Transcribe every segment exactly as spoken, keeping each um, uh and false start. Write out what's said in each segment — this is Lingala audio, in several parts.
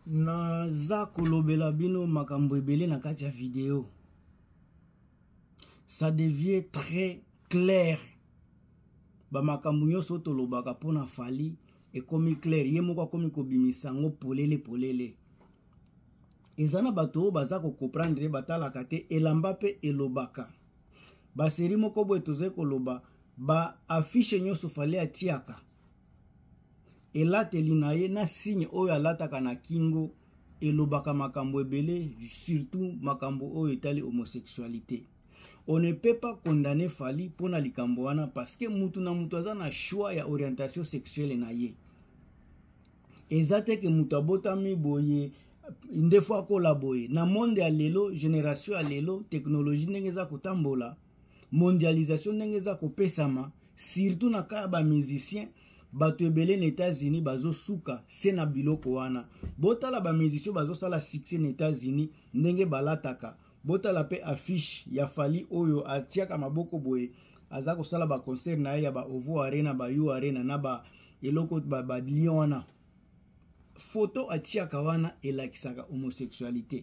naza kolobela bino makambo ebele na kati ya vidéo. Ça devient très clair. Ba makambo nyonso tolobaka pona Fally ekomi clair. Ye moko akomi kobimisa ngo polele polele. Ezana bato baza ko comprendre batalaka te elamba pe elobaka. Ba seri moko boye toze koloba ba affiche nyonso Fally atiaka. Elateli na ye na signe oyo alataka na kingo elobaka makambo ebele, surtout makambo oyo etali homosexualité. On ne peut pas condamner Fally pour na likambo wana parce que mutu na mutu aza na choix ya orientation sexuelle na ye. Ezate ke mutu abotami boye inde fois kola boye na monde ya lelo, génération ya lelo, technologie ndenge za kotambola, mondialisation ndenge za kopesama, surtout na kaya ba musicien bato ebele na États-Unis bazo suka se na biloko wana. Botala ba musicien bazo sala succès na États-Unis ndenge balataka. Botala pe affiche ya Fally oyo atiaka maboko boye aza kosala ba concert na ya ba Ovo Arena, ba U Arena na ba eloko ba, ba Lyon wana. Photo atiaka wana elakisaka homosexualité.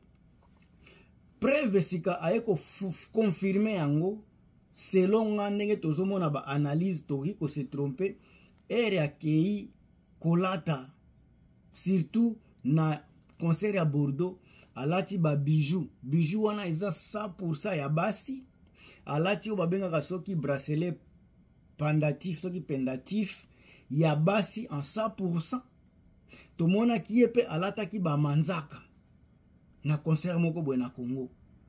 Preuve sika ayeko confirmer yango selon nga ndenge tozomona ba analyse toki ko se tromper ere akei kolata surtout na concert ya Bordeaux alati ba bijou bijou wana eza cent pour cent ya basi, alati o babengaka soki bracelet pendatif soki pendatif ya basi en cent pour cent. Tomona ki epe alata ki ba manzaka na concert moko boye na Congo.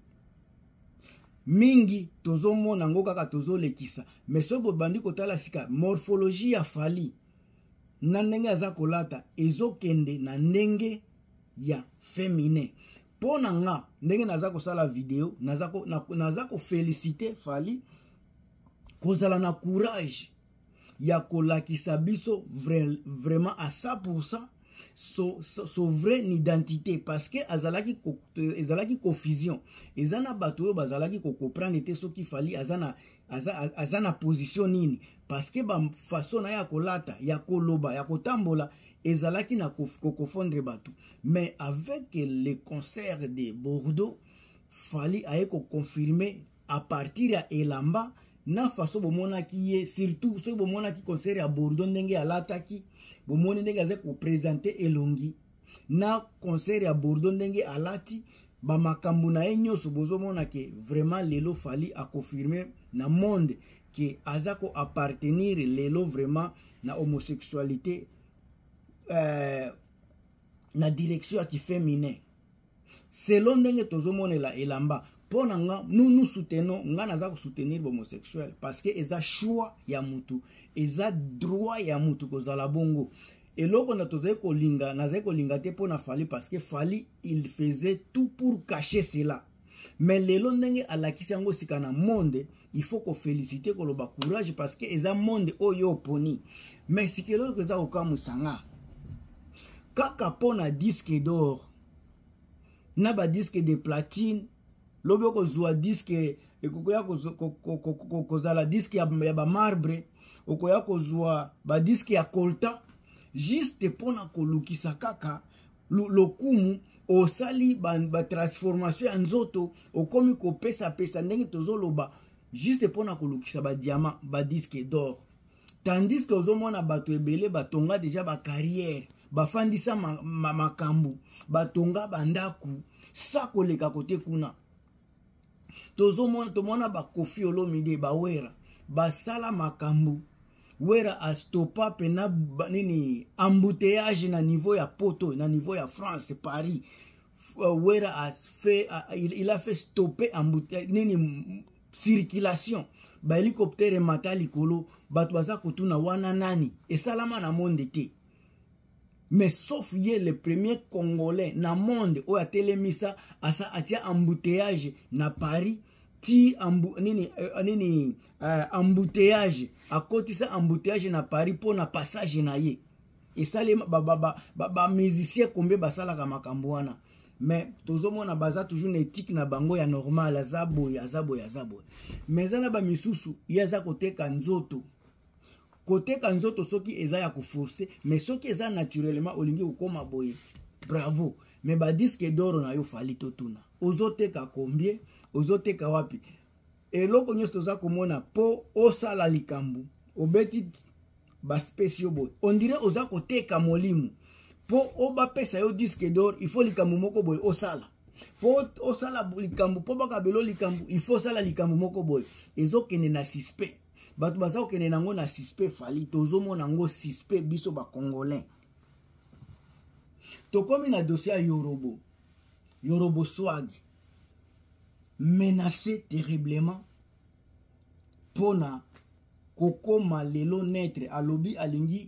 Mingi tozo mona ngo kaka tozo lekisa, mais so bo bandi kotala sika morphologie ya Fally na ndenge aza kolata ezo kende na ndenge ya féminin. Pona nga ndenge naza kosala vidéo naza ko na, naza ko féliciter Fally kozala na courage ya kolakisa biso vra, vraiment à cent pour cent so, so, so vraie identité parce que azalaki ko, ezalaki confusion ezana bato yo bazalaki ko comprendre te soki Fally azana azana, azana position nini parce que ba façon na ya kolata ya koloba ya kotambola ezalaki na ko confondre bato. Mais avec les concerts de Bordeaux Fally aye ko confirmer à partir ya elamba na façon bomona ki ye surtout so bomona ki concert ya Bordeaux ndenge alataki bomoni ndenge aze ko présenter elongi na concert ya Bordeaux ndenge alati ba makambo na ye nyonso bozomona ke vraiment lelo Fally a confirmer na monde ke azako appartenir lelo vraiment na homosexualité euh, na direction qui féminin selon ndenge tozomonela elamba. Pona nga nous nous soutenons nga naza ko soutenir homosexuel parce que eza choix ya mutu, eza droit ya mutu kozala bongo. Eloko na tozaye ko linga nazaye ko linga te pona Fally parce que Fally il faisait tout pour cacher cela. Mais lelo ndenge alakisi yango sika na monde, il faut ko féliciter ko loba courage parce que eza monde oyo poni. Mais sikelo ko za okamu sanga. Kaka pona disque d'or na ba disque de platine lobe kozwa disque ekokoya kozala disque ya ba marbre okoya kozwa ba disque ya colta juste pona kolukisa kaka lokumu osali ba, ba transformation ya nzoto okomi kopesa pesa ndenge tozoloba juste pona kolukisa ba diamant ba disque d'or. Tandis que ozomona bato ebele batonga déjà ba carrière bafandisa makambu batonga bandaku sa koleka kote kuna. Tozo mona tomona ba Koffi Olomide ba Wera basala makambu Wera a stopa pena nini embouteillage na niveau ya poto na niveau ya France Paris. Wera a fait a, il, il a fait stopper embouteillage nini circulation ba hélicoptère mata likolo bato baza kotuna wana nani esalama na monde te. Mais sauf ye le premier Congolais na monde o atelemisa asa atia embouteillage na Paris ti ambu, nini uh, nini uh, embouteillage akotisa embouteillage na Paris pour na passage na ye. Et ça les ba ba ba ba, ba musicien kombe basala ka makambo wana. Mais tozomona baza toujours na éthique na bango ya normal azabo ya azabo ya azabo. Mais zana ba misusu yaza koteka nzoto. Côté kanzoto soki eza ya ko forcer mais soki eza naturellement olingi ukoma boye bravo. Mais ba disque d'or na yo Fally totuna. Ozoteka combien? Ozoteka wapi? Eloko nyonso toza komona po osala likambu. Obeti ba spéciaux boy. On dirait oza koteka molimo. Po oba pesa yo disque d'or, il faut likambu moko boy osala. Po osala likambu, po baka belo likambu, il faut sala likambu moko boy. Ezo kene na suspect. Batu baza kene nango na suspect Fally. Tozo mona ngo suspect biso ba congolais. Tokomi na dossier Yorobo. Yorobo Swag. Menacé terriblement. Pona kokoma lelo netre alobi alingi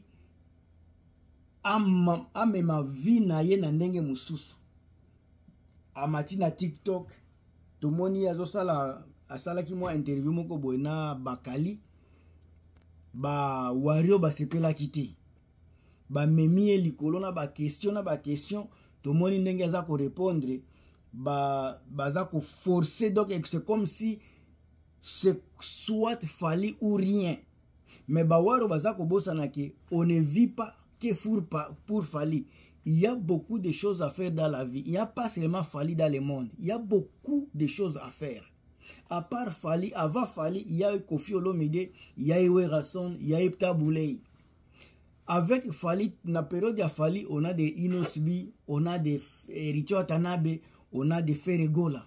Ama, amema vi na ye na ndenge mususu. Amati na TikTok. Tomoni azo sala asala ki mwa interview moko boy na Bakali. Ba wario ba sepela kiti. Ba memie likolo na ba question na ba question. Tomoni ndenge aza ko répondre. Ba baza ko forcer donc c'est comme si c'est soit Fally ou rien. Mais ba waro baza ko bossa na ke on ne vit pas Pour, pour Fally. Il y a beaucoup de choses à faire dans la vie. Il n'y a pas seulement Fally dans le monde. Il y a beaucoup de choses à faire. À part Fally, avant Fally, il y a eu Koffi Olomide, il y a eu Werason, il y a eu Taboulay. Avec Fally, dans la période de Fally, on a des Inosbi, on a des Richo Watanabe, on a des Ferregola.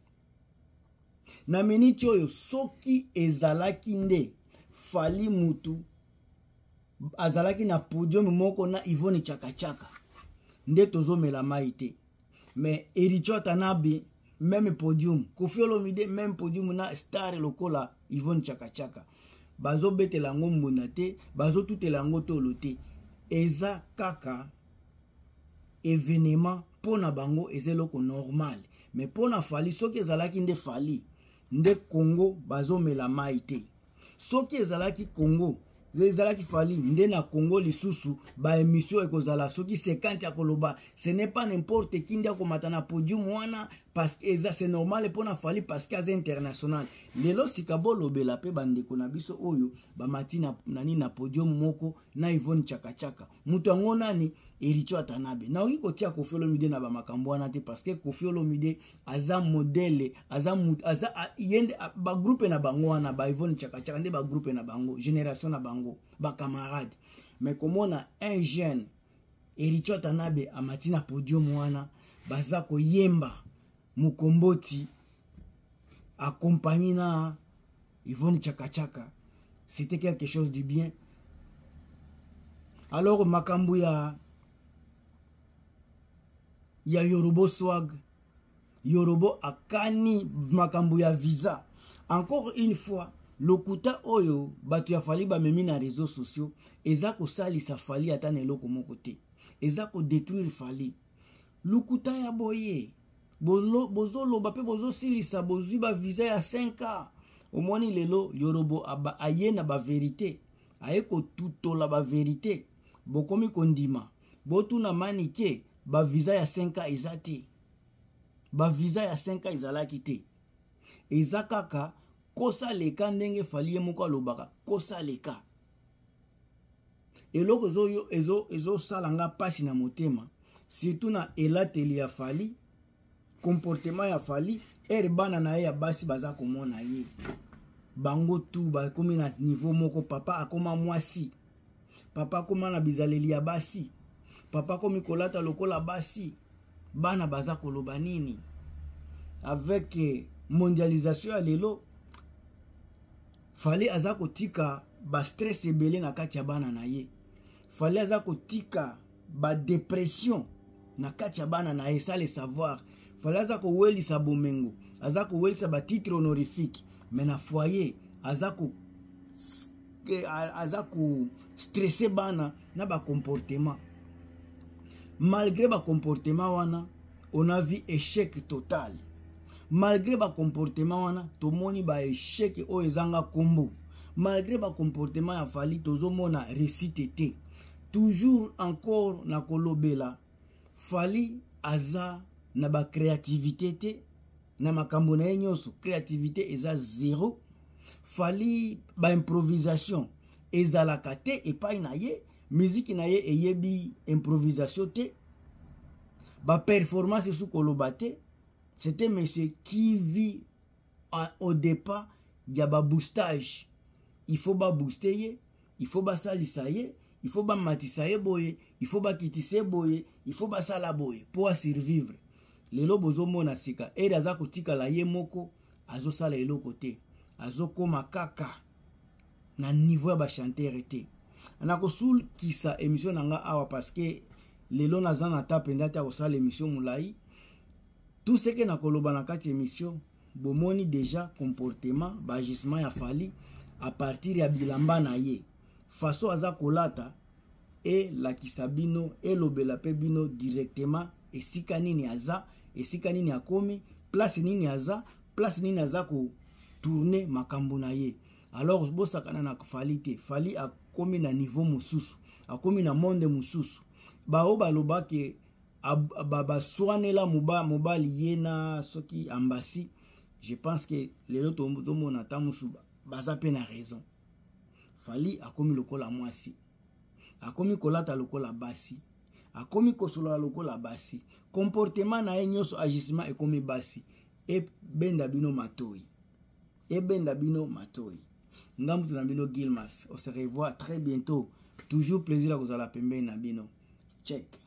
Na minute oyo soki ezalaki nde Fally mutu azalaki na podium moko na Yvonne Chaka Chaka nde tozo mela maite. Mais Richo Watanabe même podium, Koffi Olomide même podium na star lokola Yvonne Chaka Chaka. Bazo betela ngo mbonate, bazo tutela ngo tolote. Eza kaka événement pona bango ezeloko normal. Mais pona Fally soki ezalaki nde Fally nde Congo bazo mela maite. Soki ezalaki Congo ezalaki Fally nde na Congo lisusu ba émission ekozala soki cinquante ya koloba. Ce n'est pas n'importe qui ndia komata na podium wana parce que c'est normal pona Fally parce que c'est international. Lelo sikabo lobela pe bandeko na biso oyo ba matina nani na podium moko na Yvonne Chaka Chaka. Mutu ngo nani Richo Watanabe. Na oki kotia Koffi Olomide na ba makambo wana te parce que Koffi Olomide aza modèle, aza aza yende ba groupe na bango wana ba Yvonne Chaka Chaka nde ba groupe na bango, génération na bango, ba camarade. Mais comme on a un jeune Richo Watanabe a matina podium wana baza ko yemba Mukomboti accompagné na Yvonne Chaka Chaka, c'était quelque chose de bien. Alors makambu ya ya Yorobo Swag, Yorobo akani makambu ya visa. Encore une fois, lokuta oyo batu ya Fally ba memi na réseaux sociaux, eza ko salisa Fally atane loko moko te. Eza ko détruire Fally. Lokuta ya boye Bozo, bozo loba pe bozo silisa bozu ba visa ya cinq ans. Omoni lelo Yorobo aba ayena ba vérité. Ayeko tutola ba vérité. Bokomi kondima. Botu na manike ba visa ya cinq ans ezate. Ba visa ya cinq ans ezalaki te. Eza kaka kosa leka ndenge Fally moko lobaka kosa leka. Eloko zo yo ezo ezo salanga pasi na motema. Surtout na elateli ya Fally. Comportement ya Fally ere bana na ye ya basi baza komona ye bango tu ba komi na niveau moko. Papa akoma mwasi, papa akoma na bizaleli ya basi, papa komi kolata lokola basi, bana baza koloba nini. Avec eh, mondialisation ya lelo Fally aza kotika ba stress ebele na kati ya bana na ye. Fally aza kotika ba dépression na kati ya bana na ye, ça le savoir. Fally aza ko welisa bomengo, aza ko welisa ba titre honorifique, mais na foyer aza ko aza ko stresser bana na ba comportement. Malgré ba comportement wana, on a vu échec total. Malgré ba comportement wana, tomoni ba échec o ezanga kombo. Malgré ba comportement ya Fally, tozomona réussite te. Toujours encore na kolobela, Fally aza na ba créativité te, na makambo na nyonso créativité eza zéro. Fally ba improvisation ezalaka te epai na ye, musique na ye eyebi improvisation te. ba performance sous kolobate, c'était monsieur qui vit à, au départ, il y a ba boostage. Il faut ba booster, il faut ba salisaye, il faut ba matisaye boye, il faut ba kitise boye, il faut ba sala boye pour survivre. Lelo bozo mona sika, et daza kotika la ye moko, azo sala elo kote, azo koma kaka, na niveau ya ba chanteur ete. Anako sul kisa émission nanga awa parce que lelo naza na ta penda ta kosala émission mulai. Tout ce que na koloba na kati émission, bomoni déjà comportement, bagissement ya fali à partir ya bilamba na ye. Faso aza kolata et la kisabino et lobela pe bino directement et sika nini aza et sika nini akomi, place nini aza, place nini aza ko tourner makambo na ye. Alors bosakana na fali te, fali a komi na niveau mususu, a komi na monde mususu. Ba o baloba ke ba soane la muba mobali yena soki ambasi. Je pense que les autres mona tamusu baza pe na raison. Fali a komi lokola mwasi. A komi kolata lokola basi. A komi kosola lokola basi. Comportement na enyoso agissement e komi basi. E benda bino matoi. E benda bino matoi. Ngamutu na bino Gilmas. On se revoit très bientôt. Toujours plaisir à vous à la pembe na bino. Check.